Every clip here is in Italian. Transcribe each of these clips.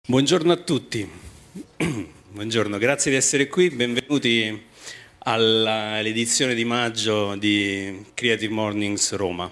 Buongiorno a tutti, buongiorno, grazie di essere qui, benvenuti all'edizione di maggio di Creative Mornings Roma.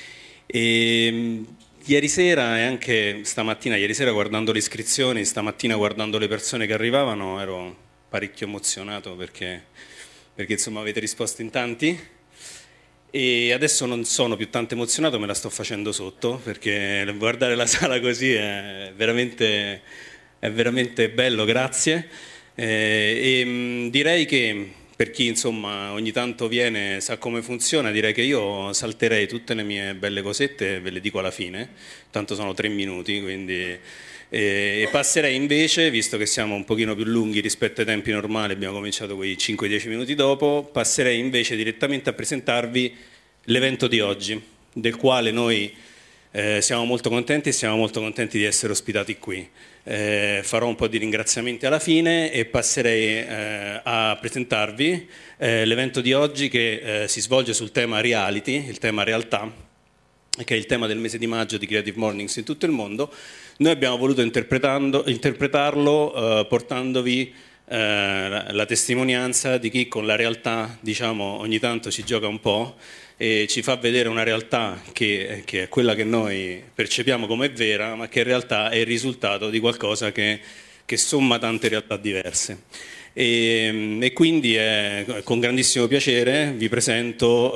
Ieri sera e anche stamattina, ieri sera guardando le iscrizioni, stamattina guardando le persone che arrivavano, ero parecchio emozionato perché insomma avete risposto in tanti. E adesso non sono più tanto emozionato, me la sto facendo sotto, perché guardare la sala così è veramente bello, grazie. Direi che per chi insomma ogni tanto viene, sa come funziona, direi che io salterei tutte le mie belle cosette, ve le dico alla fine, tanto sono 3 minuti, quindi... E passerei invece, visto che siamo un pochino più lunghi rispetto ai tempi normali, abbiamo cominciato quei 5-10 minuti dopo, passerei invece direttamente a presentarvi l'evento di oggi, del quale noi siamo molto contenti e siamo molto contenti di essere ospitati qui. Farò un po' di ringraziamenti alla fine e passerei a presentarvi l'evento di oggi che si svolge sul tema reality, il tema realtà, che è il tema del mese di maggio di Creative Mornings in tutto il mondo. Noi abbiamo voluto interpretarlo portandovi la testimonianza di chi con la realtà, diciamo, ogni tanto ci gioca un po' e ci fa vedere una realtà che è quella che noi percepiamo come vera, ma che in realtà è il risultato di qualcosa che somma tante realtà diverse. E quindi con grandissimo piacere vi presento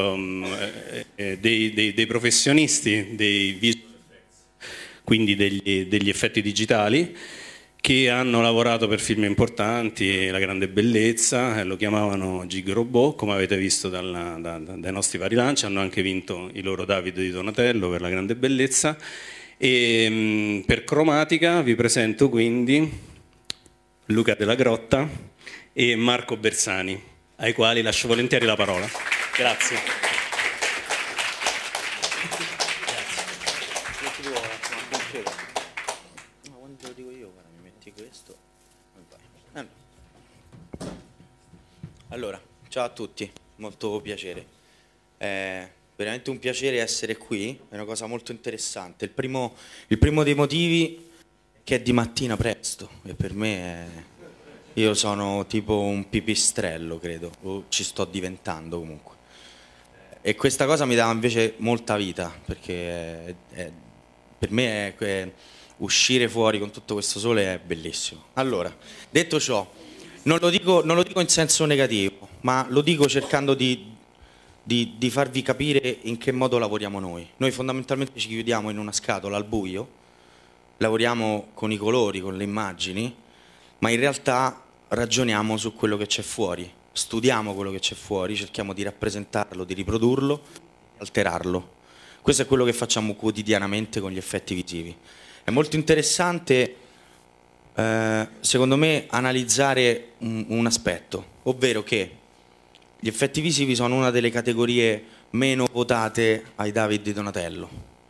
dei professionisti dei visual effects, quindi degli effetti digitali, che hanno lavorato per film importanti, La Grande Bellezza, lo chiamavano Gig Robot, come avete visto dai nostri vari lanci, hanno anche vinto i loro David di Donatello per La Grande Bellezza. E per cromatica vi presento quindi Luca Della Grotta e Marco Bersani, ai quali lascio volentieri la parola. Grazie. Allora, ciao a tutti, molto piacere. È veramente un piacere essere qui, è una cosa molto interessante. Il primo dei motivi è che è di mattina presto e per me io sono tipo un pipistrello, credo, o ci sto diventando comunque. E questa cosa mi dà invece molta vita, perché per me uscire fuori con tutto questo sole è bellissimo. Allora, detto ciò, non lo dico in senso negativo, ma lo dico cercando di farvi capire in che modo lavoriamo noi. Noi fondamentalmente ci chiudiamo in una scatola al buio, lavoriamo con i colori, con le immagini, ma in realtà ragioniamo su quello che c'è fuori, studiamo quello che c'è fuori, cerchiamo di rappresentarlo, di riprodurlo, alterarlo. Questo è quello che facciamo quotidianamente con gli effetti visivi. È molto interessante, secondo me, analizzare un aspetto, ovvero che gli effetti visivi sono una delle categorie meno votate ai David di Donatello.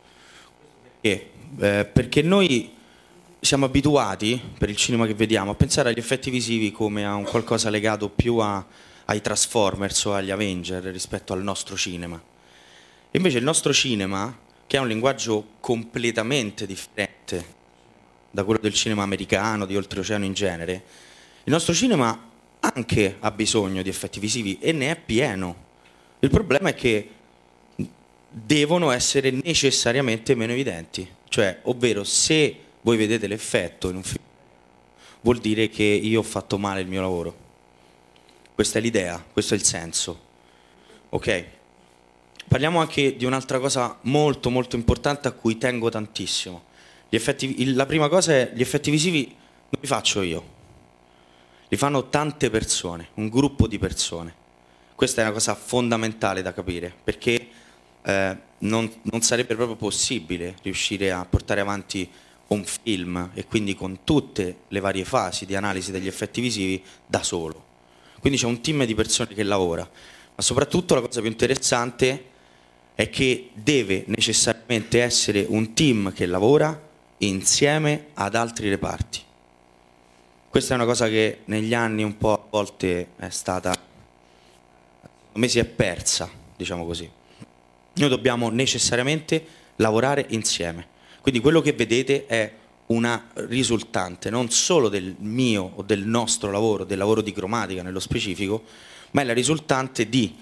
Perché noi siamo abituati, per il cinema che vediamo, a pensare agli effetti visivi come a un qualcosa legato più ai Transformers o agli Avenger rispetto al nostro cinema. Invece il nostro cinema, che ha un linguaggio completamente differente da quello del cinema americano, di oltreoceano in genere, il nostro cinema anche ha bisogno di effetti visivi e ne è pieno. Il problema è che devono essere necessariamente meno evidenti, cioè, ovvero, se voi vedete l'effetto in un film, vuol dire che io ho fatto male il mio lavoro. Questa è l'idea, questo è il senso. Ok? Parliamo anche di un'altra cosa molto molto importante a cui tengo tantissimo. La prima cosa è: gli effetti visivi non li faccio io, li fanno tante persone, un gruppo di persone. Questa è una cosa fondamentale da capire, perché non sarebbe proprio possibile riuscire a portare avanti un film, e quindi con tutte le varie fasi di analisi degli effetti visivi, da solo. Quindi c'è un team di persone che lavora, ma soprattutto la cosa più interessante è che deve necessariamente essere un team che lavora insieme ad altri reparti. Questa è una cosa che negli anni un po' a volte è stata, secondo me si è persa, diciamo così. Noi dobbiamo necessariamente lavorare insieme. Quindi quello che vedete è una risultante non solo del mio o del nostro lavoro, del lavoro di cromatica nello specifico, ma è la risultante di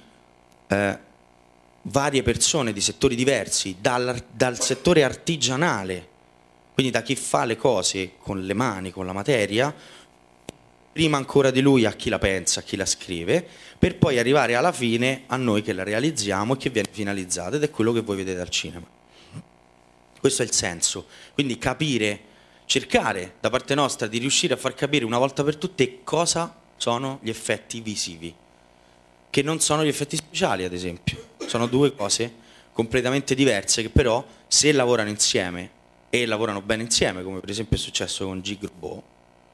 varie persone di settori diversi, dal settore artigianale, quindi da chi fa le cose con le mani, con la materia, prima ancora di lui a chi la pensa, a chi la scrive, per poi arrivare alla fine a noi che la realizziamo e che viene finalizzata, ed è quello che voi vedete al cinema. Questo è il senso, quindi capire, cercare da parte nostra di riuscire a far capire una volta per tutte cosa sono gli effetti visivi, che non sono gli effetti speciali, ad esempio. Sono due cose completamente diverse che però, se lavorano insieme e lavorano bene insieme, come per esempio è successo con G-Grubo,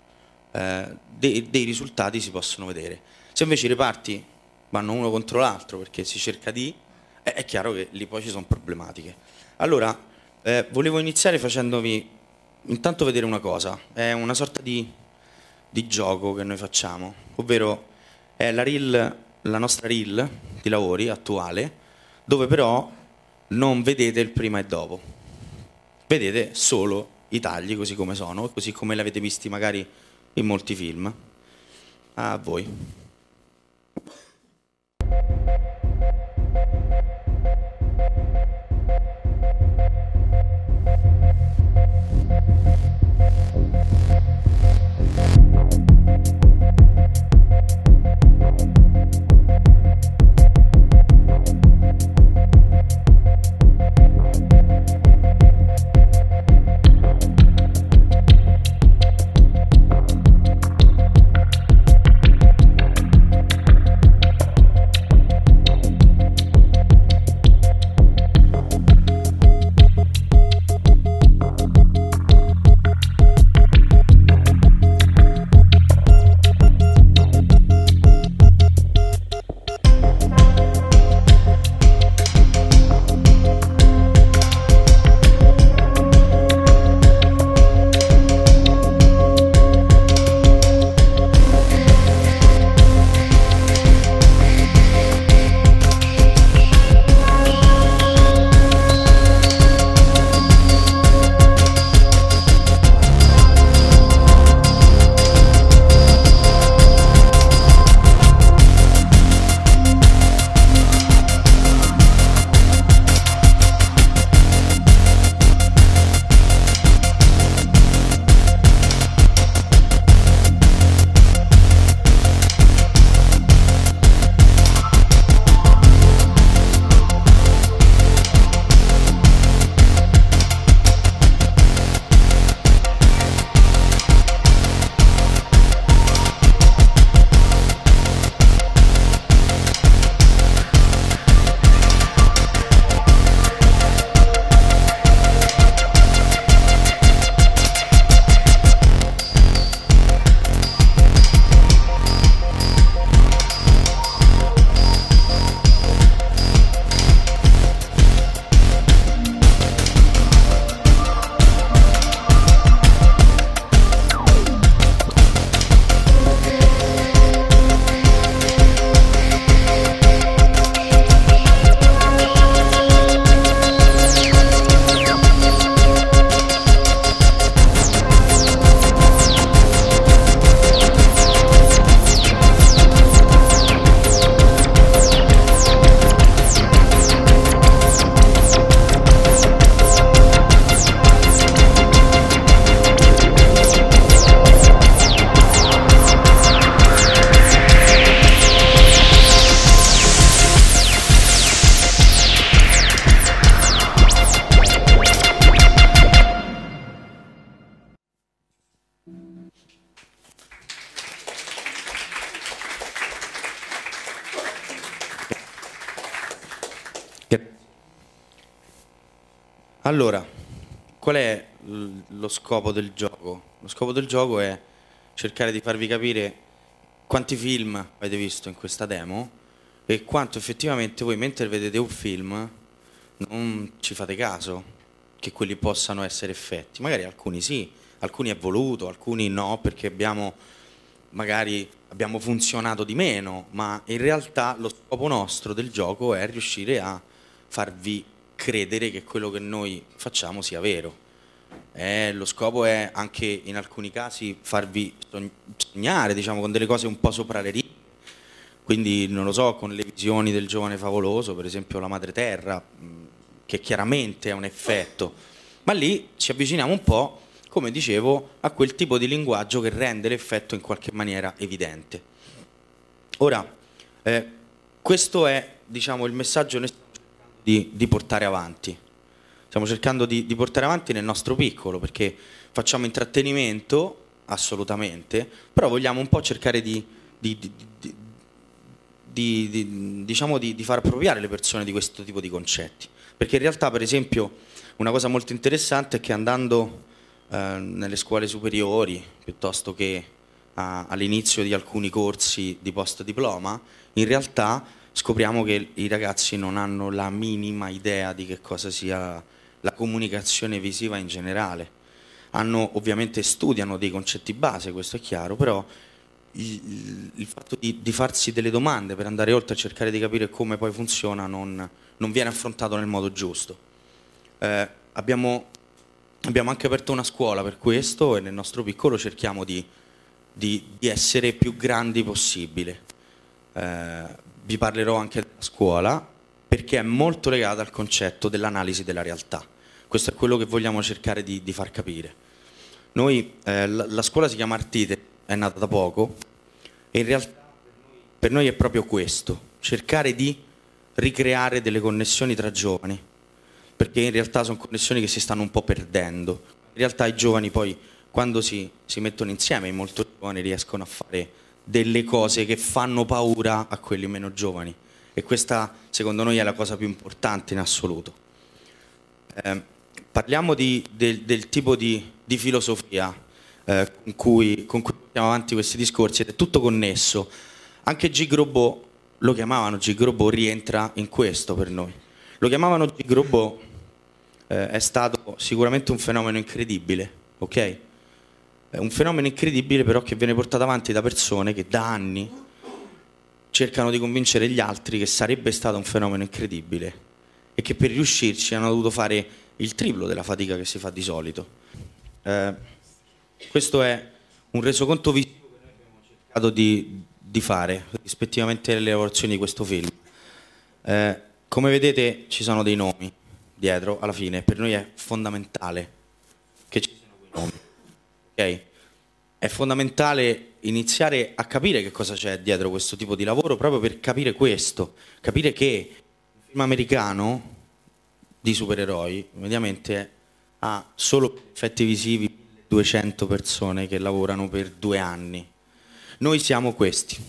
dei risultati si possono vedere. Se invece i reparti vanno uno contro l'altro perché si cerca di... è chiaro che lì poi ci sono problematiche. Allora, volevo iniziare facendovi intanto vedere una cosa. È una sorta di gioco che noi facciamo, ovvero è la nostra reel di lavori attuale, dove però non vedete il prima e dopo, vedete solo i tagli così come sono, così come li avete visti magari in molti film. A voi. Allora, qual è lo scopo del gioco? Lo scopo del gioco è cercare di farvi capire quanti film avete visto in questa demo e quanto effettivamente voi mentre vedete un film non ci fate caso che quelli possano essere effetti. Magari alcuni sì, alcuni è voluto, alcuni no, perché magari abbiamo funzionato di meno, ma in realtà lo scopo nostro del gioco è riuscire a farvi credere che quello che noi facciamo sia vero. Lo scopo è anche in alcuni casi farvi sognare, diciamo, con delle cose un po' sopra le righe. Quindi, non lo so, con le visioni del giovane favoloso, per esempio la madre terra, che chiaramente è un effetto, ma lì ci avviciniamo un po', come dicevo, a quel tipo di linguaggio che rende l'effetto in qualche maniera evidente. Ora, questo è, diciamo, il messaggio che noi stiamo cercando di portare avanti. Stiamo cercando di portare avanti nel nostro piccolo, perché facciamo intrattenimento, assolutamente, però vogliamo un po' cercare di- di- diciamo, di far appropriare le persone di questo tipo di concetti. Perché in realtà, per esempio, una cosa molto interessante è che andando nelle scuole superiori, piuttosto che all'inizio di alcuni corsi di post diploma, in realtà scopriamo che i ragazzi non hanno la minima idea di che cosa sia la comunicazione visiva in generale. Ovviamente studiano dei concetti base, questo è chiaro, però il fatto di farsi delle domande per andare oltre e cercare di capire come poi funziona non viene affrontato nel modo giusto. Abbiamo anche aperto una scuola per questo e nel nostro piccolo cerchiamo di essere più grandi possibile. Vi parlerò anche della scuola perché è molto legata al concetto dell'analisi della realtà. Questo è quello che vogliamo cercare di far capire. Noi, la scuola si chiama Artite, è nata da poco e in realtà per noi è proprio questo, cercare di ricreare delle connessioni tra giovani, perché in realtà sono connessioni che si stanno un po' perdendo. In realtà i giovani poi, quando si mettono insieme, i molto giovani riescono a fare delle cose che fanno paura a quelli meno giovani e questa secondo noi è la cosa più importante in assoluto. Parliamo del tipo di filosofia con cui portiamo avanti questi discorsi ed è tutto connesso. Anche Gigrobot, lo chiamavano Gigrobot, rientra in questo per noi. Lo chiamavano Gigrobot, è stato sicuramente un fenomeno incredibile, ok? È un fenomeno incredibile però che viene portato avanti da persone che da anni cercano di convincere gli altri che sarebbe stato un fenomeno incredibile e che per riuscirci hanno dovuto fare il triplo della fatica che si fa di solito. Eh, Questo è un resoconto visivo che noi abbiamo cercato di fare rispettivamente alle lavorazioni di questo film. Come vedete ci sono dei nomi dietro, alla fine, per noi è fondamentale che ci siano quei nomi. Ok? È fondamentale iniziare a capire che cosa c'è dietro questo tipo di lavoro proprio per capire questo, capire che un film americano di supereroi mediamente ha solo effetti visivi 200 persone che lavorano per 2 anni. Noi siamo questi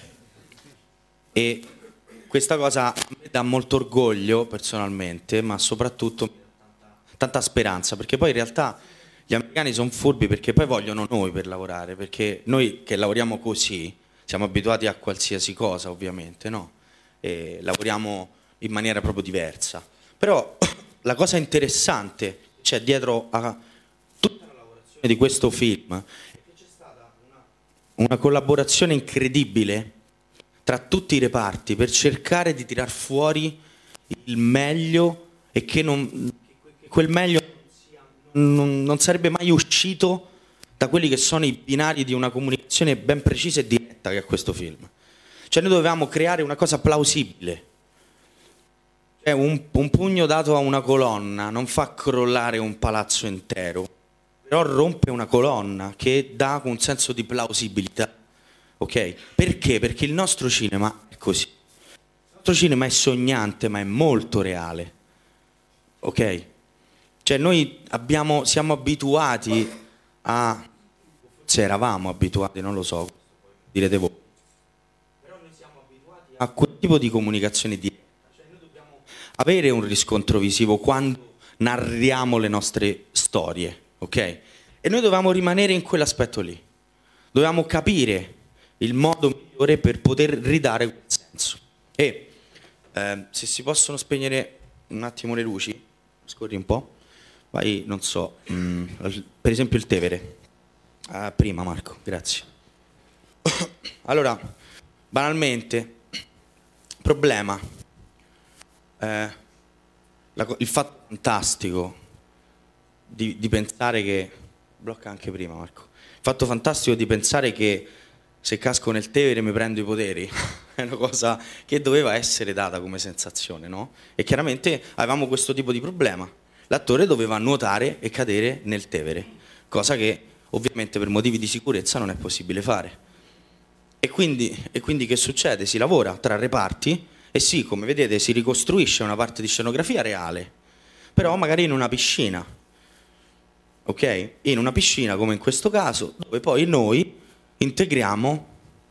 e questa cosa mi dà molto orgoglio personalmente, ma soprattutto tanta speranza, perché poi in realtà gli americani sono furbi perché poi vogliono noi per lavorare, perché noi che lavoriamo così siamo abituati a qualsiasi cosa ovviamente, no? E lavoriamo in maniera proprio diversa. Però la cosa interessante che c'è dietro a tutta la lavorazione di questo film è che c'è stata una collaborazione incredibile tra tutti i reparti per cercare di tirar fuori il meglio e che quel meglio non sarebbe mai uscito da quelli che sono i binari di una comunicazione ben precisa e diretta che è questo film. Cioè noi dovevamo creare una cosa plausibile. Cioè un pugno dato a una colonna non fa crollare un palazzo intero, però rompe una colonna che dà un senso di plausibilità. Ok? Perché? Perché il nostro cinema è così. Il nostro cinema è sognante, ma è molto reale. Ok? Cioè noi siamo abituati se eravamo abituati, non lo so, direte voi, però noi siamo abituati a quel tipo di comunicazione diretta. Cioè noi dobbiamo avere un riscontro visivo quando narriamo le nostre storie, ok? E noi dovevamo rimanere in quell'aspetto lì. Dovevamo capire il modo migliore per poter ridare quel senso. E se si possono spegnere un attimo le luci, scorri un po', vai, non so, per esempio il Tevere. Prima Marco, grazie. Allora, banalmente, problema, il fatto fantastico di pensare che... Blocca anche prima, Marco. Il fatto fantastico di pensare che se casco nel Tevere mi prendo i poteri, è una cosa che doveva essere data come sensazione, no? E chiaramente avevamo questo tipo di problema. L'attore doveva nuotare e cadere nel Tevere, cosa che ovviamente per motivi di sicurezza non è possibile fare. E quindi che succede? Si lavora tra reparti e sì, come vedete, si ricostruisce una parte di scenografia reale, però magari in una piscina, ok? In una piscina come in questo caso, dove poi noi integriamo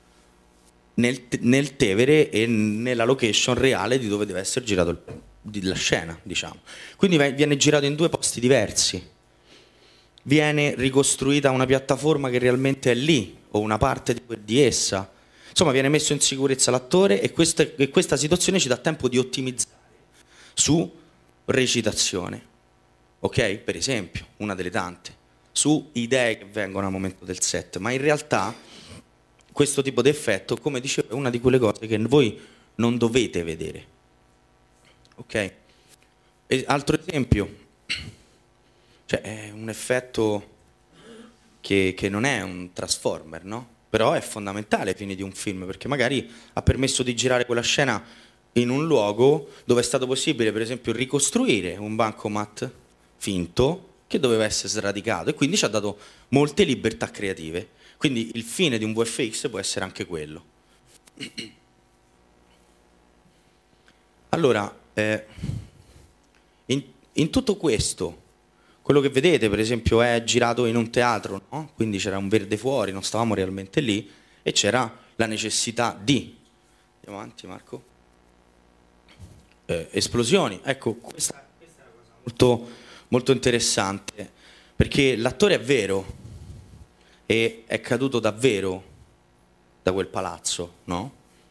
nel Tevere e nella location reale di dove deve essere girato la scena, diciamo. Quindi viene girato in due posti diversi. Viene ricostruita una piattaforma che realmente è lì, o una parte di essa. Insomma, viene messo in sicurezza l'attore e questa situazione ci dà tempo di ottimizzare su recitazione. Ok? Per esempio, una delle tante, su idee che vengono al momento del set, ma in realtà questo tipo di effetto, come dicevo, è una di quelle cose che voi non dovete vedere. Ok? E altro esempio, cioè è un effetto che non è un transformer, no? Però è fondamentale ai fini di un film, perché magari ha permesso di girare quella scena in un luogo dove è stato possibile, per esempio, ricostruire un bancomat finto che doveva essere sradicato e quindi ci ha dato molte libertà creative. Quindi il fine di un VFX può essere anche quello. Allora, in tutto questo, quello che vedete per esempio è girato in un teatro, no? Quindi c'era un verde fuori, non stavamo realmente lì e c'era la necessità di... Andiamo avanti Marco. Esplosioni, ecco, questa è una cosa molto, molto interessante, perché l'attore è vero e è caduto davvero da quel palazzo, no?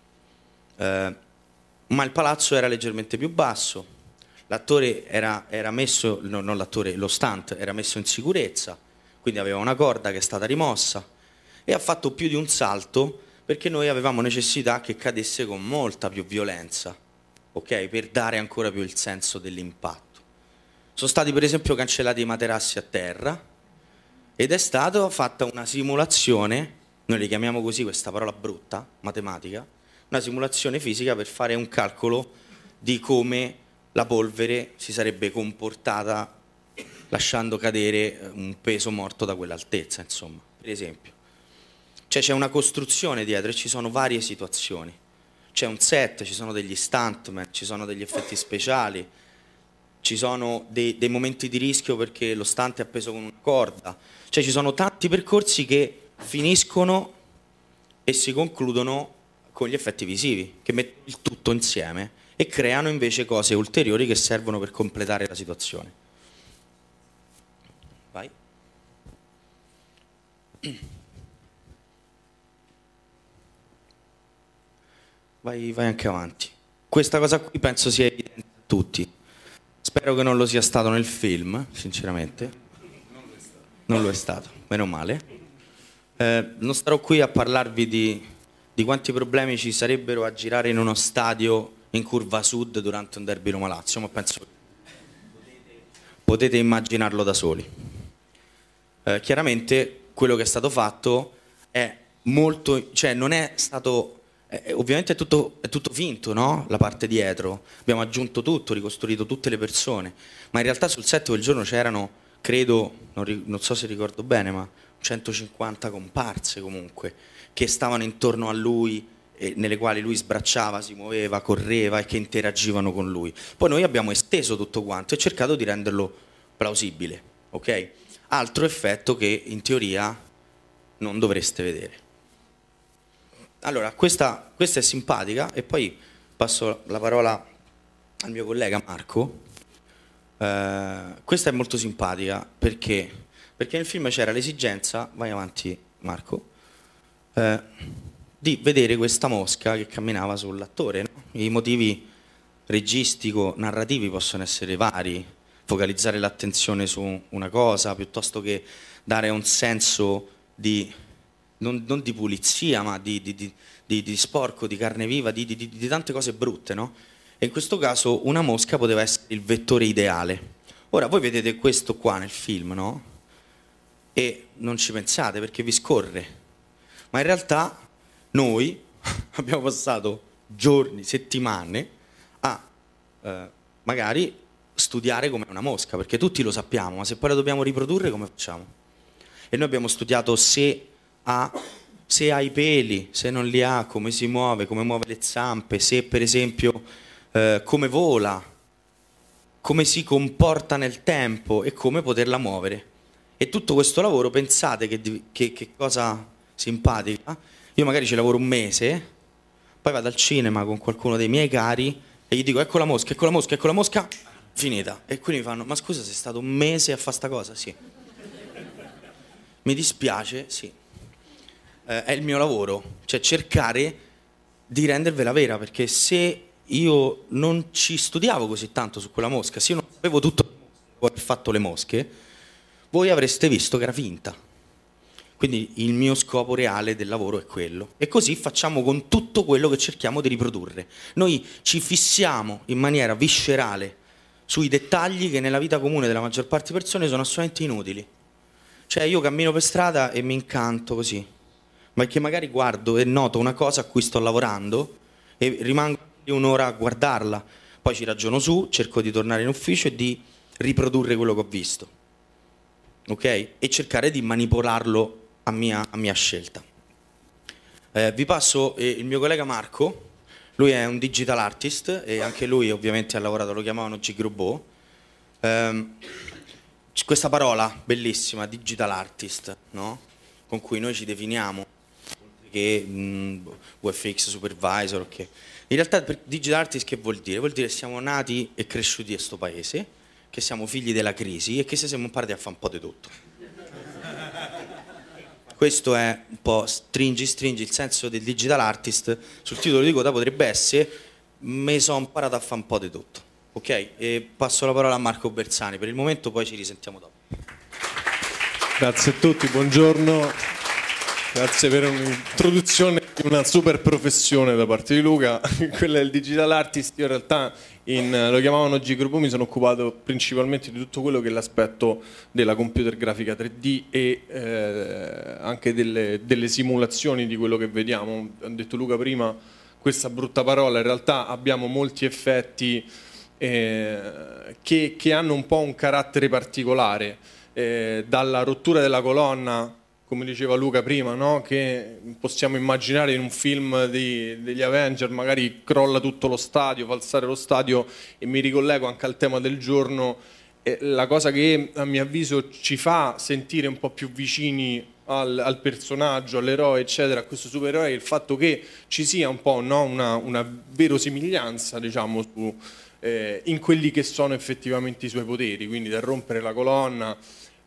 Ma il palazzo era leggermente più basso, l'attore era messo, no, non l'attore, lo stunt era messo in sicurezza, quindi aveva una corda che è stata rimossa e ha fatto più di un salto perché noi avevamo necessità che cadesse con molta più violenza, ok? Per dare ancora più il senso dell'impatto. Sono stati per esempio cancellati i materassi a terra ed è stata fatta una simulazione, noi li chiamiamo così, questa parola brutta, matematica, una simulazione fisica per fare un calcolo di come la polvere si sarebbe comportata lasciando cadere un peso morto da quell'altezza, insomma, per esempio. Cioè c'è una costruzione dietro e ci sono varie situazioni. C'è un set, ci sono degli stuntman, ci sono degli effetti speciali, ci sono dei momenti di rischio perché lo stunt è appeso con una corda. Cioè ci sono tanti percorsi che finiscono e si concludono con gli effetti visivi, che mettono il tutto insieme e creano invece cose ulteriori che servono per completare la situazione. Vai. Vai anche avanti. Questa cosa qui penso sia evidente a tutti. Spero che non lo sia stato nel film, sinceramente. Non lo è stato, meno male. Non starò qui a parlarvi di quanti problemi ci sarebbero a girare in uno stadio in curva sud durante un derby Roma-Lazio, ma penso che potete immaginarlo da soli. Chiaramente quello che è stato fatto è molto, cioè non è stato, ovviamente è tutto finto, no? La parte dietro, abbiamo aggiunto tutto, ricostruito tutte le persone, ma in realtà sul set quel giorno c'erano, credo, non so se ricordo bene, ma 150 comparse comunque, che stavano intorno a lui, nelle quali lui sbracciava, si muoveva, correva e che interagivano con lui. Poi noi abbiamo esteso tutto quanto e cercato di renderlo plausibile, ok? Altro effetto che in teoria non dovreste vedere. Allora, questa è simpatica e poi passo la parola al mio collega Marco. Questa è molto simpatica perché nel film c'era l'esigenza, vai avanti Marco, di vedere questa mosca che camminava sull'attore, no? I motivi registico-narrativi possono essere vari, focalizzare l'attenzione su una cosa piuttosto che dare un senso di, non di pulizia, ma di sporco, di carne viva, di tante cose brutte, no? E in questo caso una mosca poteva essere il vettore ideale. Ora voi vedete questo qua nel film, no? E non ci pensate perché vi scorre, ma in realtà noi abbiamo passato giorni, settimane a magari studiare come una mosca, perché tutti lo sappiamo, ma se poi la dobbiamo riprodurre come facciamo? E noi abbiamo studiato se ha i peli, se non li ha, come si muove, come muove le zampe, se per esempio come vola, come si comporta nel tempo e come poterla muovere. E tutto questo lavoro, pensate che cosa simpatica. Io magari ci lavoro un mese, poi vado al cinema con qualcuno dei miei cari e gli dico ecco la mosca, ecco la mosca, ecco la mosca, finita. E quindi mi fanno, ma scusa, sei stato un mese a fare sta cosa? Sì. Mi dispiace, sì. È il mio lavoro, cioè cercare di rendervela vera, perché se io non ci studiavo così tanto su quella mosca, se io non sapevo tutto dopo aver fatto le mosche, voi avreste visto che era finta. Quindi il mio scopo reale del lavoro è quello. E così facciamo con tutto quello che cerchiamo di riprodurre. Noi ci fissiamo in maniera viscerale sui dettagli che nella vita comune della maggior parte delle persone sono assolutamente inutili. Cioè io cammino per strada e mi incanto così, ma perché magari guardo e noto una cosa a cui sto lavorando e rimango un'ora a guardarla, poi ci ragiono su, cerco di tornare in ufficio e di riprodurre quello che ho visto, ok? E cercare di manipolarlo a mia scelta. Vi passo il mio collega Marco, lui è un digital artist e anche lui ovviamente ha lavorato, lo chiamavano G-Robot. Questa parola bellissima, digital artist, no? Con cui noi ci definiamo, che VFX supervisor, ok. In realtà per digital artist che vuol dire? Vuol dire che siamo nati e cresciuti in questo paese, che siamo figli della crisi e che se siamo imparati a fare un po' di tutto. Questo è un po' stringi il senso del digital artist. Sul titolo di coda potrebbe essere me sono imparato a fare un po' di tutto. Ok? E passo la parola a Marco Bersani per il momento, poi ci risentiamo dopo. Grazie a tutti, buongiorno. Grazie per un'introduzione di una super professione da parte di Luca. Quella del digital artist, io in realtà lo chiamavano G-Group, mi sono occupato principalmente di tutto quello che è l'aspetto della computer grafica 3D e anche delle simulazioni di quello che vediamo. Ha detto Luca prima questa brutta parola, in realtà abbiamo molti effetti che hanno un po' un carattere particolare, dalla rottura della colonna, come diceva Luca prima, no? Che possiamo immaginare in un film degli Avenger, magari crolla tutto lo stadio, falsare lo stadio, e mi ricollego anche al tema del giorno. La cosa che a mio avviso ci fa sentire un po' più vicini al personaggio, all'eroe, eccetera, a questo supereroe, è il fatto che ci sia un po', no? una verosimiglianza, diciamo, in quelli che sono effettivamente i suoi poteri, quindi da rompere la colonna.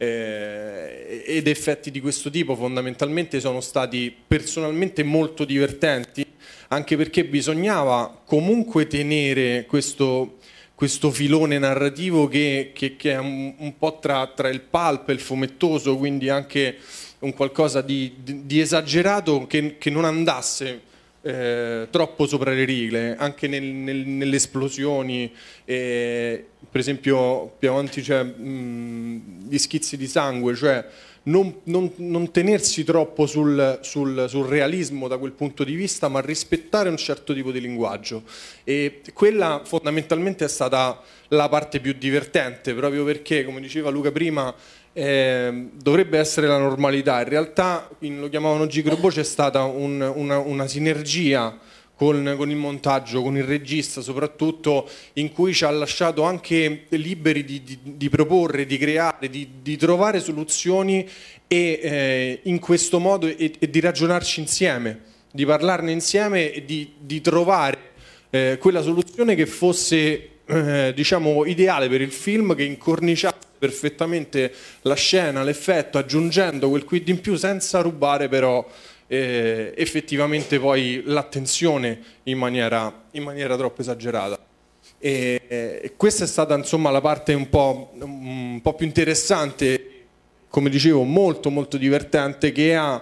Ed effetti di questo tipo fondamentalmente sono stati personalmente molto divertenti, anche perché bisognava comunque tenere questo filone narrativo che è un po' tra il pulp e il fumettoso, quindi anche un qualcosa di esagerato che non andasse troppo sopra le rigle, anche nelle esplosioni. Per esempio più avanti c'è gli schizzi di sangue, cioè non tenersi troppo sul realismo da quel punto di vista, ma rispettare un certo tipo di linguaggio, e quella fondamentalmente è stata la parte più divertente, proprio perché, come diceva Luca prima, dovrebbe essere la normalità. In realtà lo chiamavano G-Robot, c'è stata una sinergia con il montaggio, con il regista soprattutto, in cui ci ha lasciato anche liberi di proporre, di creare, di trovare soluzioni, e in questo modo e di ragionarci insieme, di parlarne insieme e di trovare quella soluzione che fosse diciamo ideale per il film, che incorniciasse perfettamente la scena, l'effetto, aggiungendo quel quid in più senza rubare però effettivamente poi l'attenzione in maniera troppo esagerata. E questa è stata insomma la parte un po' più interessante, come dicevo molto molto divertente, che ha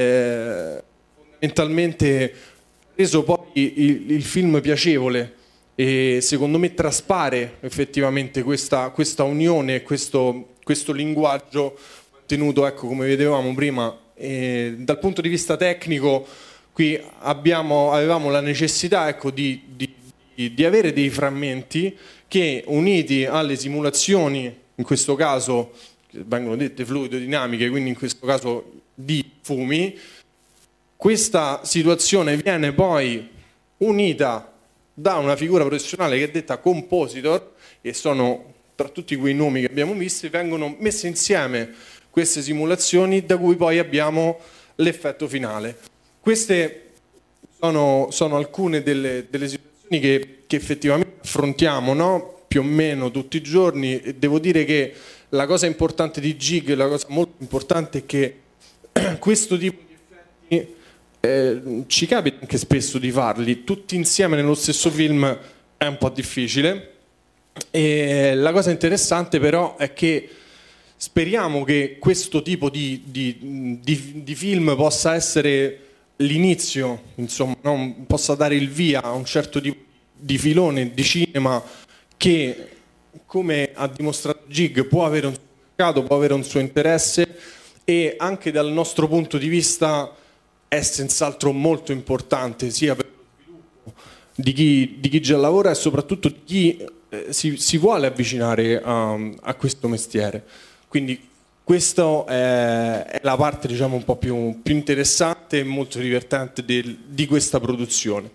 fondamentalmente reso poi il film piacevole. e secondo me traspare effettivamente questa unione, questo linguaggio tenuto, ecco, come vedevamo prima. E dal punto di vista tecnico qui avevamo la necessità, ecco, di avere dei frammenti che, uniti alle simulazioni, in questo caso vengono dette fluidodinamiche, quindi in questo caso di fumi, questa situazione viene poi unita da una figura professionale che è detta compositor, e sono tra tutti quei nomi che abbiamo visto, vengono messe insieme queste simulazioni da cui poi abbiamo l'effetto finale. Queste sono alcune delle situazioni che effettivamente affrontiamo, no? Più o meno tutti i giorni, e devo dire che la cosa importante di Gig, la cosa molto importante è che questo tipo di effetti ci capita anche spesso di farli tutti insieme nello stesso film, è un po' difficile, e la cosa interessante però è che speriamo che questo tipo di film possa essere l'inizio, insomma, no? Possa dare il via a un certo tipo di filone di cinema che, come ha dimostrato Gig, può avere un suo mercato, può avere un suo interesse, e anche dal nostro punto di vista è senz'altro molto importante, sia per lo sviluppo di chi già lavora e soprattutto di chi si vuole avvicinare a questo mestiere. Quindi questa è la parte, diciamo, un po' più interessante e molto divertente di questa produzione.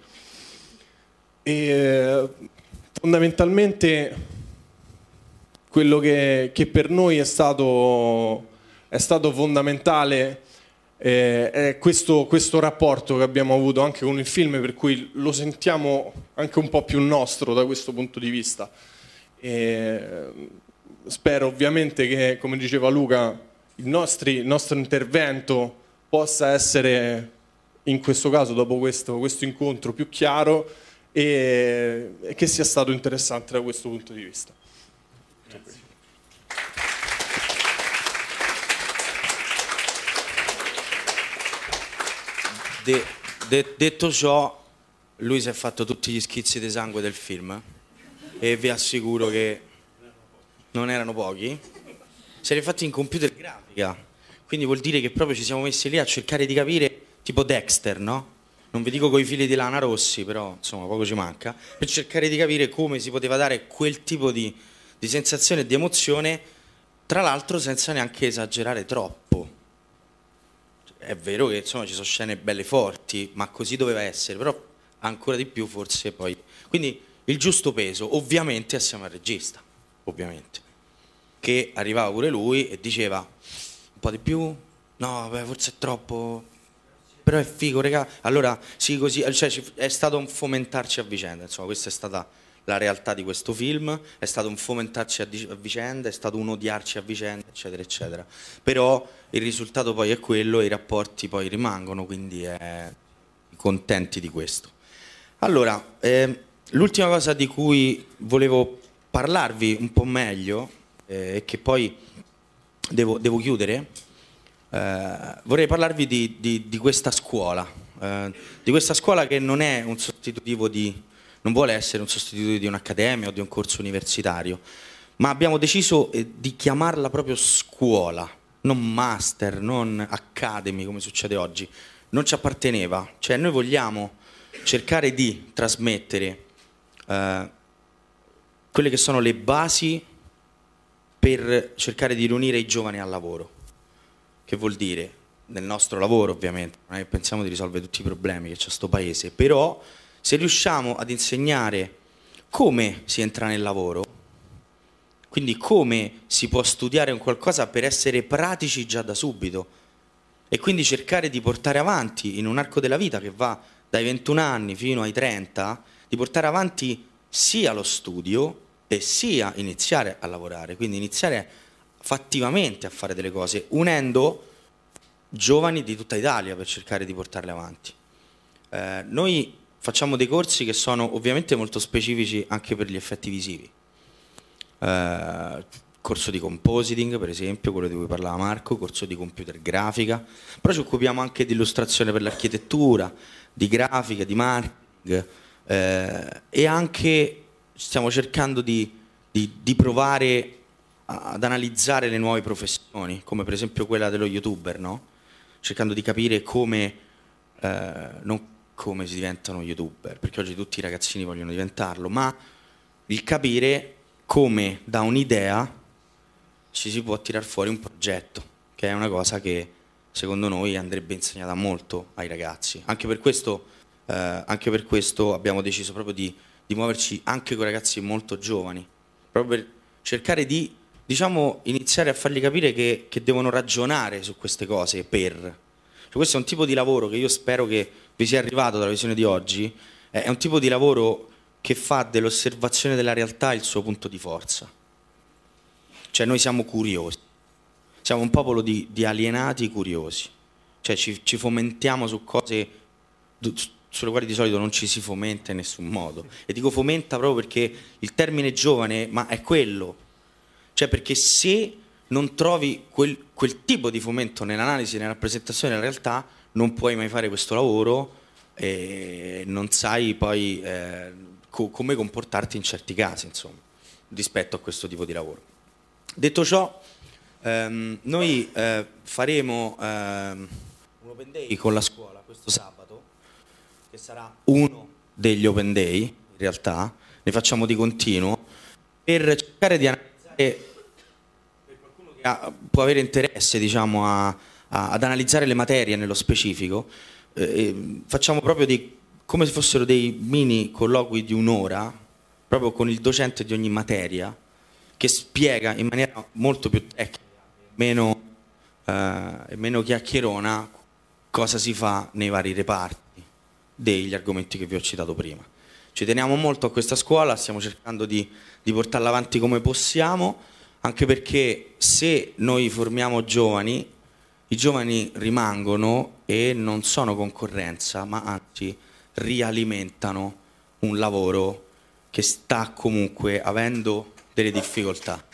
E fondamentalmente quello che per noi è stato fondamentale è questo rapporto che abbiamo avuto anche con il film, per cui lo sentiamo anche un po' più nostro da questo punto di vista. E spero ovviamente che, come diceva Luca, il nostro intervento possa essere, in questo caso, dopo questo incontro, più chiaro, e che sia stato interessante da questo punto di vista. Grazie. Detto ciò, lui si è fatto tutti gli schizzi di sangue del film e vi assicuro che non erano pochi. Se li ha fatti in computer grafica, quindi vuol dire che proprio ci siamo messi lì a cercare di capire, tipo Dexter, no? Non vi dico coi fili di lana rossi, però insomma poco ci manca, per cercare di capire come si poteva dare quel tipo di sensazione e di emozione, tra l'altro senza neanche esagerare troppo. È vero che insomma ci sono scene belle forti, ma così doveva essere, però ancora di più forse poi. Quindi il giusto peso, ovviamente assieme al regista, ovviamente, che arrivava pure lui e diceva un po' di più, no vabbè, forse è troppo, però è figo, regà. Allora sì, così, cioè, è stato un fomentarci a vicenda, insomma, questa è stata la realtà di questo film, è stato un fomentarci a vicenda, è stato un odiarci a vicenda, eccetera, eccetera. Però il risultato poi è quello e i rapporti poi rimangono, quindi contenti di questo. Allora, l'ultima cosa di cui volevo parlarvi un po' meglio, e che poi devo chiudere, vorrei parlarvi di questa scuola che non è un sostitutivo non vuole essere un sostitutivo di un'accademia o di un corso universitario, ma abbiamo deciso di chiamarla proprio scuola, non master, non academy come succede oggi. Non ci apparteneva, cioè noi vogliamo cercare di trasmettere quelle che sono le basi per cercare di riunire i giovani al lavoro. Che vuol dire? Nel nostro lavoro, ovviamente, non è che pensiamo di risolvere tutti i problemi che c'è sto paese, però se riusciamo ad insegnare come si entra nel lavoro, quindi come si può studiare un qualcosa per essere pratici già da subito, e quindi cercare di portare avanti in un arco della vita che va dai 21 anni fino ai 30, di portare avanti sia lo studio e sia iniziare a lavorare, quindi iniziare fattivamente a fare delle cose, unendo giovani di tutta Italia per cercare di portarle avanti. Noi facciamo dei corsi che sono ovviamente molto specifici anche per gli effetti visivi. Corso di compositing, per esempio, quello di cui parlava Marco, corso di computer grafica, però ci occupiamo anche di illustrazione per l'architettura, di grafica, di marketing, e anche stiamo cercando di provare ad analizzare le nuove professioni, come per esempio quella dello youtuber, no? Cercando di capire come, non come si diventano youtuber, perché oggi tutti i ragazzini vogliono diventarlo, ma il capire come da un'idea ci si può tirar fuori un progetto, che è una cosa che secondo noi andrebbe insegnata molto ai ragazzi. Anche per questo abbiamo deciso proprio di muoverci anche con ragazzi molto giovani, proprio per cercare di, diciamo, iniziare a fargli capire che devono ragionare su queste cose questo è un tipo di lavoro che io spero che vi sia arrivato dalla visione di oggi, è un tipo di lavoro che fa dell'osservazione della realtà il suo punto di forza. Cioè noi siamo curiosi, siamo un popolo di alienati curiosi, cioè ci fomentiamo su cose sulle quali di solito non ci si fomenta in nessun modo. E dico fomenta proprio perché il termine giovane, ma è quello. Cioè perché se non trovi quel tipo di fomento nell'analisi, nella rappresentazione della realtà, non puoi mai fare questo lavoro e non sai poi come comportarti in certi casi, insomma, rispetto a questo tipo di lavoro. Detto ciò, noi faremo un open day con la scuola questo sabato, che sarà uno degli open day, in realtà, ne facciamo di continuo, per cercare di analizzare, per qualcuno che può avere interesse, diciamo, ad analizzare le materie nello specifico, facciamo proprio come se fossero dei mini colloqui di un'ora, proprio con il docente di ogni materia, che spiega in maniera molto più tecnica e meno chiacchierona cosa si fa nei vari reparti degli argomenti che vi ho citato prima. Ci teniamo molto a questa scuola, stiamo cercando di portarla avanti come possiamo, anche perché se noi formiamo giovani, i giovani rimangono e non sono concorrenza, ma anzi rialimentano un lavoro che sta comunque avendo delle difficoltà.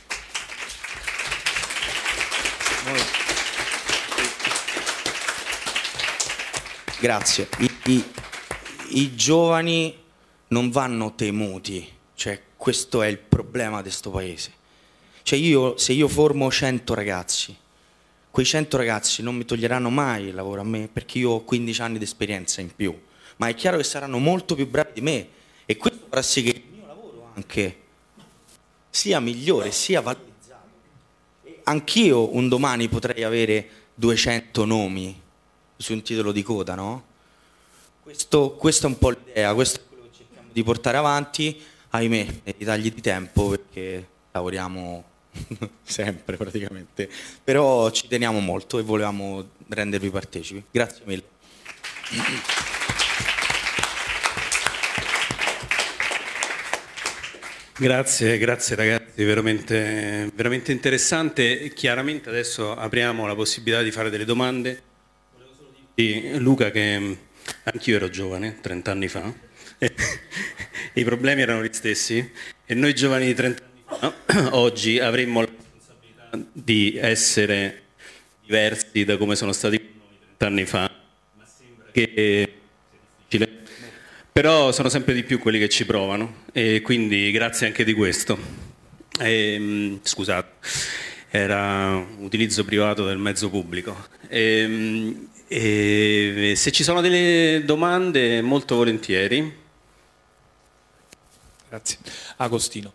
Grazie. I giovani non vanno temuti, cioè questo è il problema di questo paese. Cioè se io formo 100 ragazzi, quei 100 ragazzi non mi toglieranno mai il lavoro a me perché io ho 15 anni di esperienza in più, ma è chiaro che saranno molto più bravi di me e questo farà sì che il mio lavoro anche sia migliore, sia valorizzato. Anch'io un domani potrei avere 200 nomi su un titolo di coda, no? Questa è un po' l'idea, questo è quello che cerchiamo di portare avanti, ahimè, nei tagli di tempo perché lavoriamo sempre praticamente, però ci teniamo molto e volevamo rendervi partecipi. Grazie mille. Grazie ragazzi, veramente, veramente interessante. Chiaramente adesso apriamo la possibilità di fare delle domande. Volevo solo dirti, Luca, che anch'io ero giovane, 30 anni fa, e i problemi erano gli stessi e noi giovani di 30 anni fa oggi avremmo la responsabilità di essere diversi da come sono stati 30 anni fa, ma sembra che sia difficile. Però sono sempre di più quelli che ci provano e quindi grazie anche di questo. Scusate, era utilizzo privato del mezzo pubblico. Se ci sono delle domande, molto volentieri. Grazie. Agostino.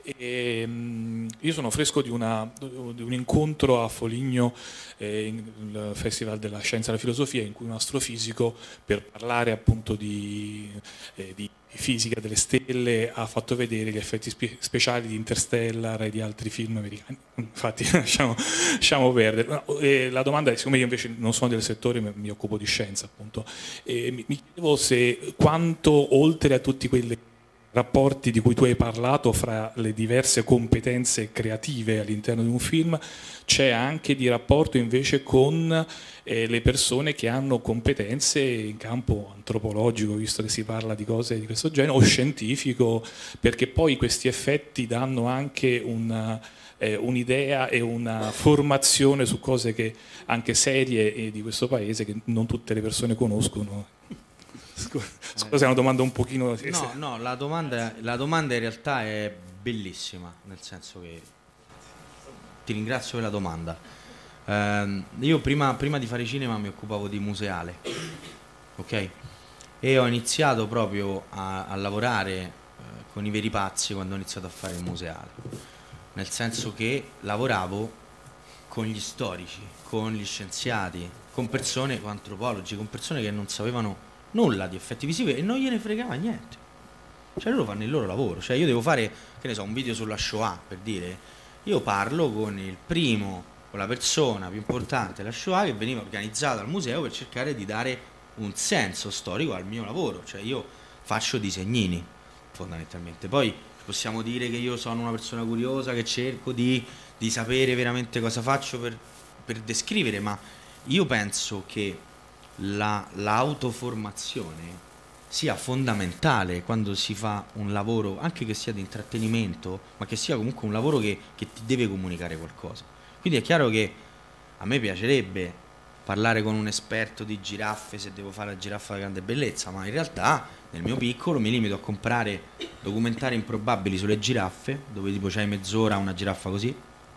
Io sono fresco di un incontro a Foligno, il Festival della Scienza e della Filosofia, in cui un astrofisico, per parlare appunto di fisica delle stelle, ha fatto vedere gli effetti speciali di Interstellar e di altri film americani. Infatti lasciamo perdere. La domanda è, siccome io invece non sono del settore, mi occupo di scienza appunto, mi chiedevo se quanto oltre a tutti quelli rapporti di cui tu hai parlato fra le diverse competenze creative all'interno di un film, c'è anche di rapporto invece con le persone che hanno competenze in campo antropologico, visto che si parla di cose di questo genere, o scientifico, perché poi questi effetti danno anche un'idea e una formazione su cose che anche serie di questo paese che non tutte le persone conoscono. Scusa, è una domanda un pochino... No, la domanda in realtà è bellissima, nel senso che ti ringrazio per la domanda. Io prima di fare cinema mi occupavo di museale, ok? E ho iniziato proprio a lavorare con i veri pazzi quando ho iniziato a fare il museale, nel senso che lavoravo con gli storici, con gli scienziati, con persone, con antropologi, con persone che non sapevano nulla di effetti visivi e non gliene fregava niente. Cioè loro fanno il loro lavoro, cioè io devo fare, che ne so, un video sulla Shoah, per dire, io parlo con il primo, con la persona più importante della Shoah che veniva organizzata al museo per cercare di dare un senso storico al mio lavoro, cioè io faccio disegnini fondamentalmente. Poi possiamo dire che io sono una persona curiosa, che cerco di sapere veramente cosa faccio per descrivere, ma io penso che l'autoformazione sia fondamentale quando si fa un lavoro, anche che sia di intrattenimento, ma che sia comunque un lavoro che ti deve comunicare qualcosa. Quindi è chiaro che a me piacerebbe parlare con un esperto di giraffe se devo fare la giraffa di grande bellezza, ma in realtà nel mio piccolo mi limito a comprare documentari improbabili sulle giraffe, dove tipo c'hai mezz'ora una giraffa così,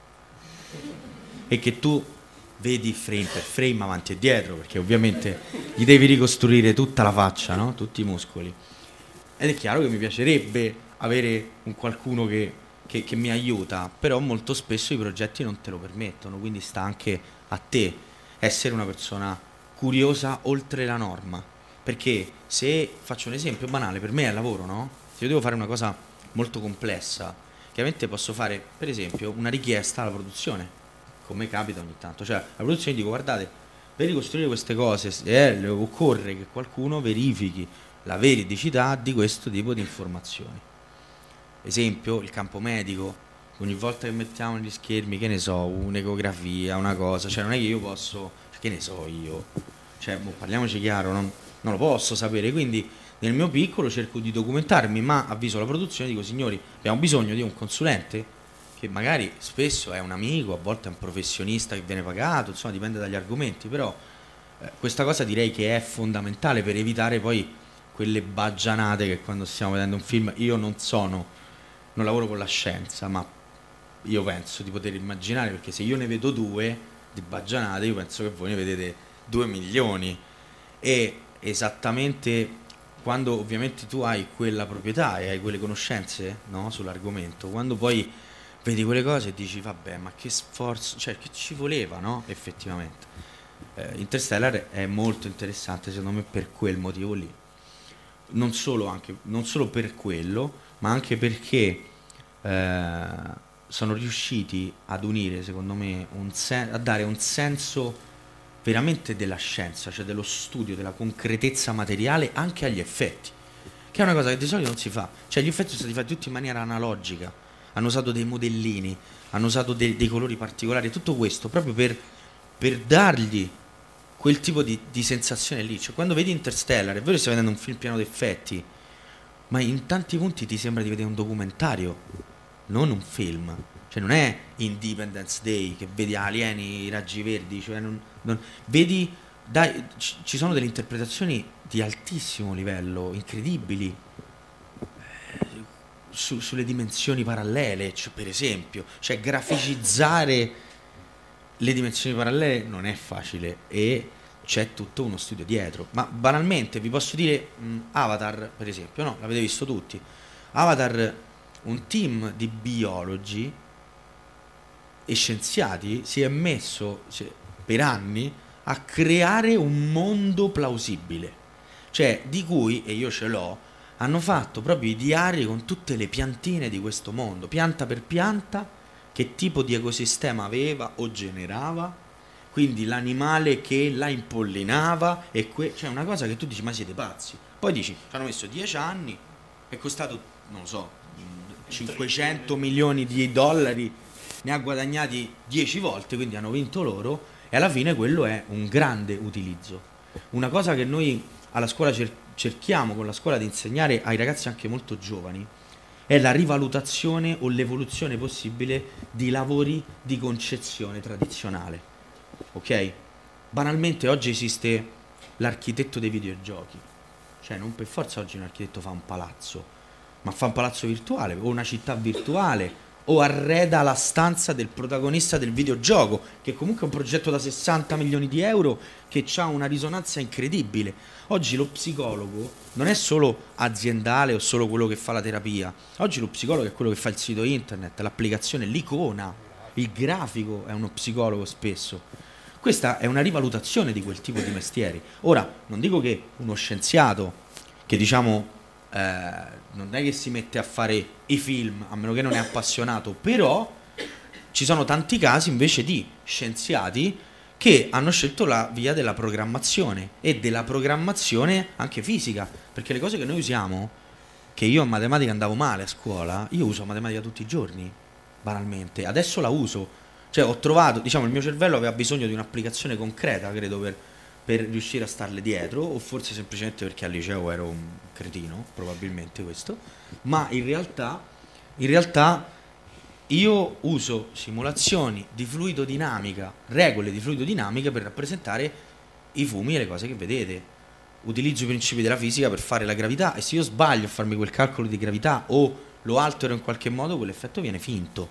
e che tu vedi frame per frame avanti e dietro, perché ovviamente gli devi ricostruire tutta la faccia, no? Tutti i muscoli. Ed è chiaro che mi piacerebbe avere un qualcuno che mi aiuta, però molto spesso i progetti non te lo permettono, quindi sta anche a te essere una persona curiosa oltre la norma. Perché se faccio un esempio banale, per me è lavoro, no? Se io devo fare una cosa molto complessa, chiaramente posso fare, per esempio, una richiesta alla produzione, come capita ogni tanto, cioè la produzione dico guardate, per ricostruire queste cose occorre che qualcuno verifichi la veridicità di questo tipo di informazioni. Esempio, il campo medico, ogni volta che mettiamo negli schermi, che ne so, un'ecografia, una cosa, cioè non è che io posso, che ne so io, cioè parliamoci chiaro, non lo posso sapere, quindi nel mio piccolo cerco di documentarmi, ma avviso la produzione, dico signori, abbiamo bisogno di un consulente che magari spesso è un amico, a volte è un professionista che viene pagato, insomma dipende dagli argomenti, però questa cosa direi che è fondamentale per evitare poi quelle baggianate che quando stiamo vedendo un film, io non lavoro con la scienza, ma io penso di poter immaginare, perché se io ne vedo 2 di baggianate, io penso che voi ne vedete 2 milioni, e esattamente quando ovviamente tu hai quella proprietà e hai quelle conoscenze, no, sull'argomento, quando poi vedi quelle cose e dici vabbè, ma che sforzo, cioè che ci voleva, no? Effettivamente Interstellar è molto interessante secondo me per quel motivo lì, non solo per quello, ma anche perché sono riusciti ad unire secondo me a dare un senso veramente della scienza, cioè dello studio, della concretezza materiale anche agli effetti, che è una cosa che di solito non si fa, cioè gli effetti sono stati fatti tutti in maniera analogica, hanno usato dei modellini, hanno usato dei colori particolari, tutto questo proprio per dargli quel tipo di sensazione lì. Cioè quando vedi Interstellar è vero che stai vedendo un film pieno di effetti, ma in tanti punti ti sembra di vedere un documentario, non un film. Cioè non è Independence Day che vedi alieni, i raggi verdi, cioè vedi, ci sono delle interpretazioni di altissimo livello, incredibili, sulle dimensioni parallele, cioè, per esempio, cioè graficizzare le dimensioni parallele non è facile e c'è tutto uno studio dietro. Ma banalmente vi posso dire Avatar, per esempio, no? L'avete visto tutti. Avatar, un team di biologi e scienziati si è messo per anni a creare un mondo plausibile, cioè di cui, e io ce l'ho, hanno fatto proprio i diari con tutte le piantine di questo mondo, pianta per pianta, che tipo di ecosistema aveva o generava, quindi l'animale che la impollinava, cioè una cosa che tu dici ma siete pazzi. Poi dici, ci hanno messo 10 anni, è costato, non lo so, 500 milioni di dollari, ne ha guadagnati 10 volte, quindi hanno vinto loro, e alla fine quello è un grande utilizzo. Una cosa che noi alla scuola cerchiamo con la scuola di insegnare ai ragazzi anche molto giovani è la rivalutazione o l'evoluzione possibile di lavori di concezione tradizionale. Ok? Banalmente oggi esiste l'architetto dei videogiochi, Cioè non per forza oggi un architetto fa un palazzo, ma fa un palazzo virtuale o una città virtuale o arreda la stanza del protagonista del videogioco, che comunque è un progetto da 60 milioni di euro che ha una risonanza incredibile. Oggi lo psicologo non è solo aziendale o solo quello che fa la terapia, oggi lo psicologo è quello che fa il sito internet, l'applicazione, l'icona, il grafico è uno psicologo spesso. Questa è una rivalutazione di quel tipo di mestieri. Ora, non dico che uno scienziato che diciamo non è che si mette a fare i film, a meno che non è appassionato, però ci sono tanti casi invece di scienziati che hanno scelto la via della programmazione e della programmazione anche fisica, perché le cose che noi usiamo, che io a matematica andavo male a scuola, io uso matematica tutti i giorni, banalmente, adesso la uso, cioè ho trovato, diciamo, il mio cervello aveva bisogno di un'applicazione concreta, credo, per riuscire a starle dietro, o forse semplicemente perché al liceo ero un cretino, probabilmente questo, ma in realtà io uso simulazioni di fluidodinamica, regole di fluidodinamica per rappresentare i fumi e le cose che vedete. Utilizzo i principi della fisica per fare la gravità e se io sbaglio a farmi quel calcolo di gravità o lo altero in qualche modo, quell'effetto viene finto.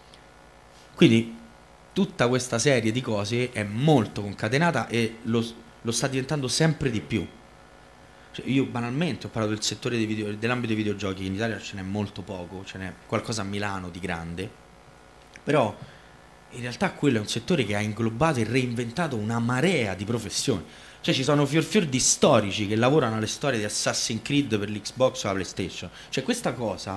Quindi tutta questa serie di cose è molto concatenata e lo sta diventando sempre di più. Cioè, io banalmente ho parlato del settore dell'ambito dei videogiochi, in Italia ce n'è molto poco, ce n'è qualcosa a Milano di grande, però in realtà quello è un settore che ha inglobato e reinventato una marea di professioni. Cioè ci sono fior di storici che lavorano alle storie di Assassin's Creed per l'Xbox o la PlayStation. Cioè questa cosa,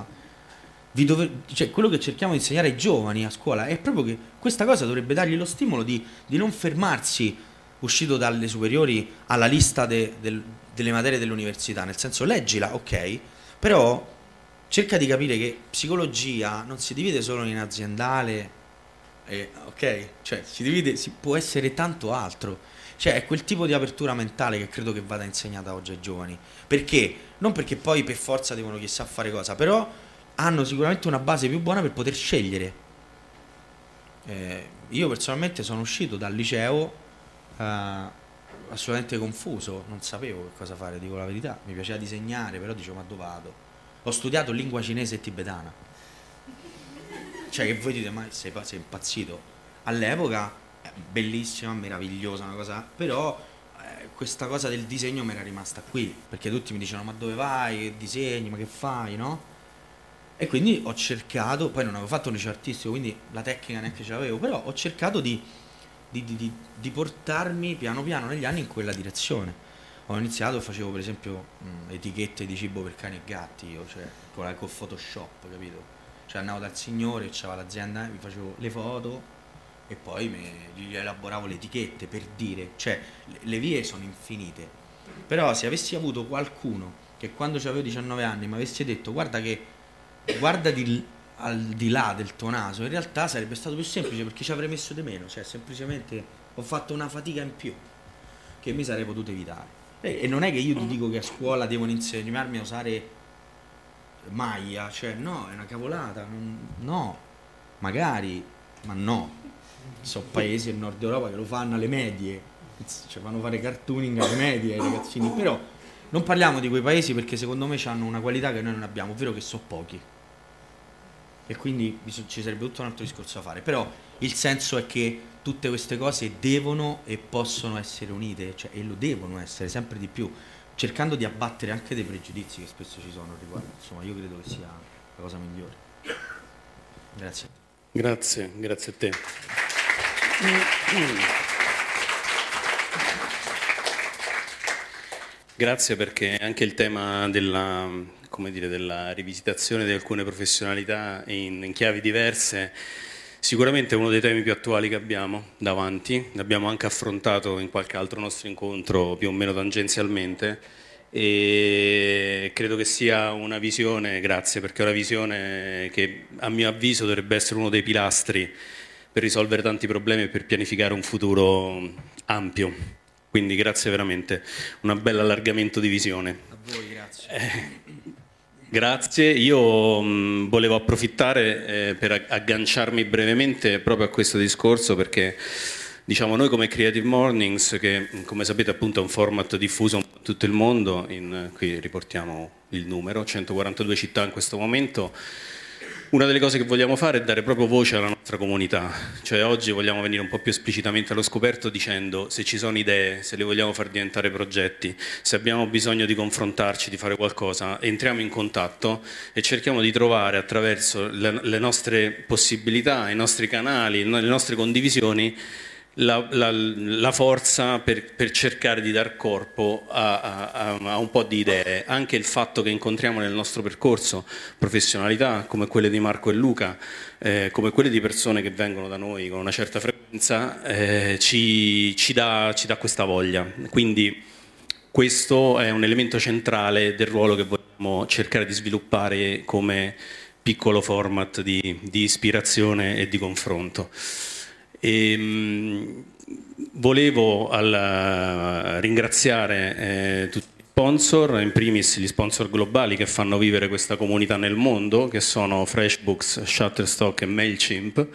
cioè quello che cerchiamo di insegnare ai giovani a scuola è proprio che questa cosa dovrebbe dargli lo stimolo di non fermarsi uscito dalle superiori alla lista delle materie dell'università, nel senso leggila, ok, però cerca di capire che psicologia non si divide solo in aziendale, ok, cioè può essere tanto altro, cioè è quel tipo di apertura mentale che credo che vada insegnata oggi ai giovani, perché? Non perché poi per forza devono chissà fare cosa, però hanno sicuramente una base più buona per poter scegliere. Io personalmente sono uscito dal liceo assolutamente confuso, non sapevo che cosa fare, dico la verità, mi piaceva disegnare, però dicevo ma dove vado? Ho studiato lingua cinese e tibetana, cioè che voi dite ma sei impazzito, all'epoca bellissima, meravigliosa una cosa, però questa cosa del disegno mi era rimasta qui, perché tutti mi dicevano ma dove vai, che disegni, ma che fai, no? E quindi ho cercato, poi non avevo fatto un liceo artistico, quindi la tecnica neanche ce l'avevo, però ho cercato di portarmi piano piano negli anni in quella direzione. Ho iniziato, facevo per esempio etichette di cibo per cani e gatti, io, cioè con Photoshop, capito? Cioè andavo dal signore, c'aveva l'azienda, mi facevo le foto e poi gli elaboravo le etichette per dire, cioè le vie sono infinite. Però se avessi avuto qualcuno che quando avevo 19 anni mi avesse detto guarda al di là del tuo naso, in realtà sarebbe stato più semplice perché ci avrei messo di meno, cioè semplicemente ho fatto una fatica in più che mi sarei potuto evitare. E non è che io ti dico che a scuola devono insegnarmi a usare maglia, cioè no, è una cavolata, no, magari, ma no. Sono paesi del nord Europa che lo fanno alle medie, cioè fanno fare cartooning alle medie ai ragazzini, però non parliamo di quei paesi perché secondo me hanno una qualità che noi non abbiamo, ovvero che sono pochi. E quindi ci sarebbe tutto un altro discorso da fare, però il senso è che tutte queste cose devono e possono essere unite, cioè, e lo devono essere sempre di più, cercando di abbattere anche dei pregiudizi che spesso ci sono al riguardo. Insomma, io credo che sia la cosa migliore. Grazie. Grazie a te. Grazie perché anche il tema della, come dire, della rivisitazione di alcune professionalità in chiavi diverse sicuramente è uno dei temi più attuali che abbiamo davanti, l'abbiamo anche affrontato in qualche altro nostro incontro più o meno tangenzialmente e credo che sia una visione, grazie, perché è una visione che a mio avviso dovrebbe essere uno dei pilastri per risolvere tanti problemi e per pianificare un futuro ampio. Quindi grazie veramente, un bel allargamento di visione. A voi, grazie. Grazie, io volevo approfittare per agganciarmi brevemente proprio a questo discorso perché Diciamo, noi come Creative Mornings, che come sapete appunto è un format diffuso in tutto il mondo, qui riportiamo il numero, 142 città in questo momento. Una delle cose che vogliamo fare è dare proprio voce alla nostra comunità, cioè oggi vogliamo venire un po' più esplicitamente allo scoperto dicendo se ci sono idee, se le vogliamo far diventare progetti, se abbiamo bisogno di confrontarci, di fare qualcosa, entriamo in contatto e cerchiamo di trovare attraverso le nostre possibilità, i nostri canali, le nostre condivisioni la forza per cercare di dar corpo a un po' di idee. Anche il fatto che incontriamo nel nostro percorso professionalità come quelle di Marco e Luca, come quelle di persone che vengono da noi con una certa frequenza, ci dà questa voglia. Quindi questo è un elemento centrale del ruolo che vogliamo cercare di sviluppare come piccolo format di ispirazione e di confronto. Volevo ringraziare tutti gli sponsor, in primis gli sponsor globali che fanno vivere questa comunità nel mondo, che sono FreshBooks, Shutterstock e MailChimp,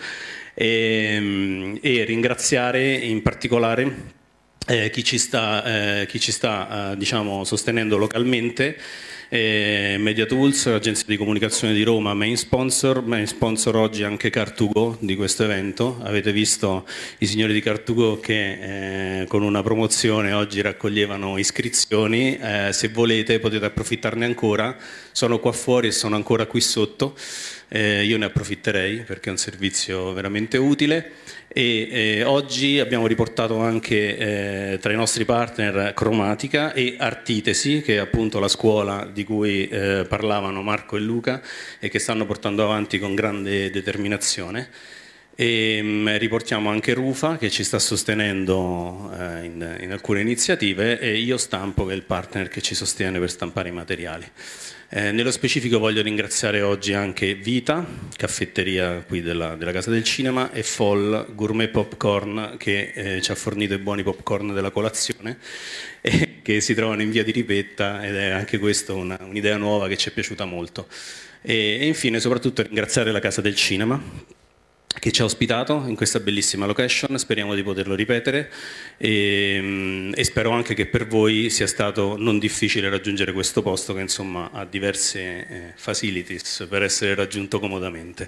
e ringraziare in particolare chi ci sta diciamo, sostenendo localmente. Media Tools, l'agenzia di comunicazione di Roma, main sponsor oggi anche Car2Go di questo evento. Avete visto i signori di Car2Go che con una promozione oggi raccoglievano iscrizioni, se volete potete approfittarne ancora, sono qua fuori e sono ancora qui sotto. Io ne approfitterei perché è un servizio veramente utile. Oggi abbiamo riportato anche tra i nostri partner Cromatica e Artitesi, che è appunto la scuola di cui parlavano Marco e Luca e che stanno portando avanti con grande determinazione. Riportiamo anche Rufa che ci sta sostenendo in alcune iniziative, e Io Stampo che è il partner che ci sostiene per stampare i materiali. Nello specifico voglio ringraziare oggi anche Vita, caffetteria qui della Casa del Cinema, e Fall Gourmet Popcorn che ci ha fornito i buoni popcorn della colazione che si trovano in via di Ripetta, ed è anche questa un'idea nuova che ci è piaciuta molto. E infine soprattutto ringraziare la Casa del Cinema che ci ha ospitato in questa bellissima location, speriamo di poterlo ripetere e spero anche che per voi sia stato non difficile raggiungere questo posto che insomma ha diverse facilities per essere raggiunto comodamente.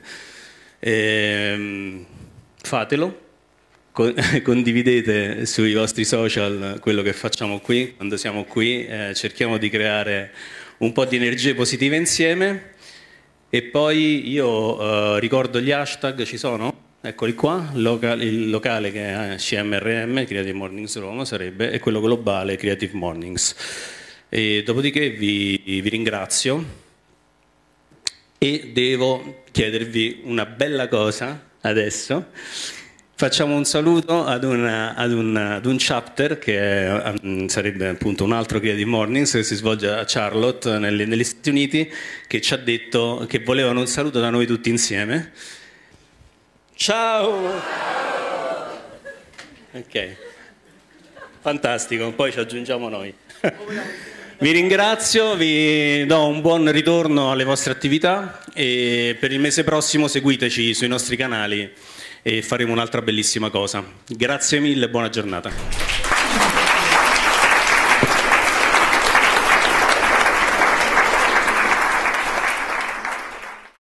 Fatelo, condividete sui vostri social quello che facciamo qui, quando siamo qui cerchiamo di creare un po' di energie positive insieme. E poi io ricordo gli hashtag, ci sono? Eccoli qua, il locale che è CMRM, Creative Mornings Roma sarebbe, e quello globale Creative Mornings. E dopodiché vi ringrazio e devo chiedervi una bella cosa adesso. Facciamo un saluto ad un chapter che sarebbe appunto un altro Creative Mornings che si svolge a Charlotte negli Stati Uniti, che ci ha detto che volevano un saluto da noi tutti insieme. Ciao! Ok, fantastico, poi ci aggiungiamo noi. Vi ringrazio, vi do un buon ritorno alle vostre attività e per il mese prossimo seguiteci sui nostri canali e faremo un'altra bellissima cosa. Grazie mille e buona giornata.